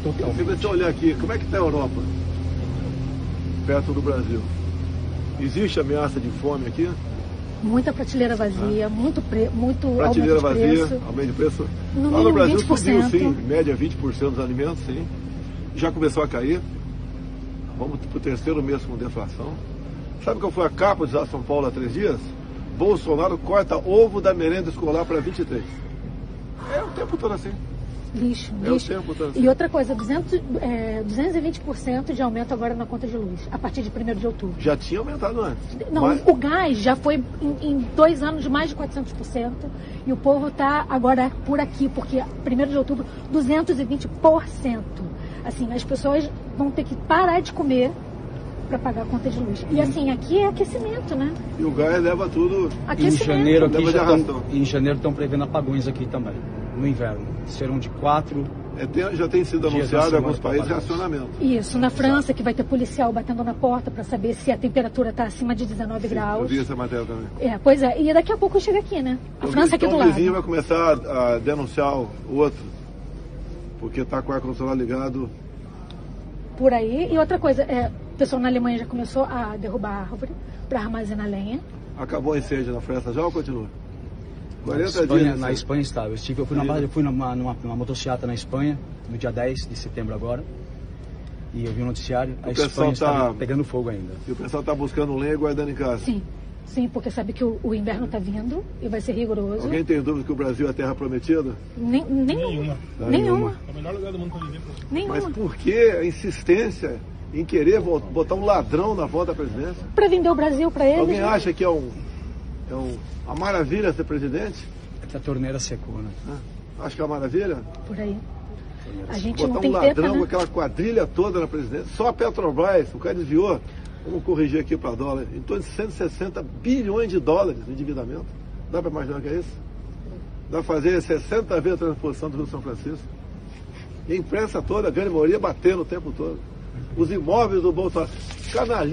Se você olhar aqui, como é que está a Europa? Perto do Brasil. Existe ameaça de fome aqui? Muita prateleira vazia, muito Prateleira aumento de vazia, preço. aumento de preço. No Lá no mínimo Brasil 20%. subiu, sim, em média 20% dos alimentos, sim. Já começou a cair. Vamos para o terceiro mês com deflação. Sabe qual foi a capa de São Paulo há 3 dias? Bolsonaro corta ovo da merenda escolar para 23. É o tempo todo assim. Lixo. O tempo todo assim. E outra coisa, 220% de aumento agora na conta de luz, a partir de 1º de outubro. Já tinha aumentado antes. Não, mas... o gás já foi em 2 anos de mais de 400%, e o povo está agora por aqui, porque 1º de outubro, 220%. Assim, as pessoas vão ter que parar de comer para pagar a conta de luz. E assim, aqui é aquecimento, né? E o gás leva tudo... Aquecimento. Em janeiro estão prevendo apagões aqui também, no inverno. Serão de 4... já tem sido anunciado em alguns países racionamento. Isso, na França, que vai ter policial batendo na porta para saber se a temperatura está acima de 19 graus. Eu vi essa matéria também. Pois é, e daqui a pouco chega aqui, né? A França aqui do lado. O vizinho vai começar a denunciar o outro, porque está com o ar-condicionado ligado. Por aí. E outra coisa, o pessoal na Alemanha já começou a derrubar árvore para armazenar lenha. Acabou o incêndio na França já ou continua? 40 dias. Na Espanha estava. Eu fui numa motocicleta na Espanha, no dia 10 de setembro agora, e eu vi um noticiário, a Espanha está pegando fogo ainda. E o pessoal está buscando lenha e guardando em casa? Sim, porque sabe que o inverno está vindo e vai ser rigoroso. Alguém tem dúvida que o Brasil é a terra prometida? Nenhuma. É o melhor lugar do mundo para viver. Nenhuma. Mas por que a insistência em querer botar um ladrão na volta da presidência? Para vender o Brasil para eles. Alguém acha que é uma maravilha ser presidente? É que a torneira secou, né? Acho que é uma maravilha? Por aí. A gente botar não tem um ladrão teta, né? com aquela quadrilha toda na presidência. Só a Petrobras, o cara desviou, vamos corrigir aqui para dólar, em torno de 160 bilhões de dólares de endividamento. Dá para imaginar o que é isso? Dá para fazer 60 vezes a transposição do Rio São Francisco. E a imprensa toda, a grande maioria, batendo o tempo todo. Os imóveis do Bolsonaro.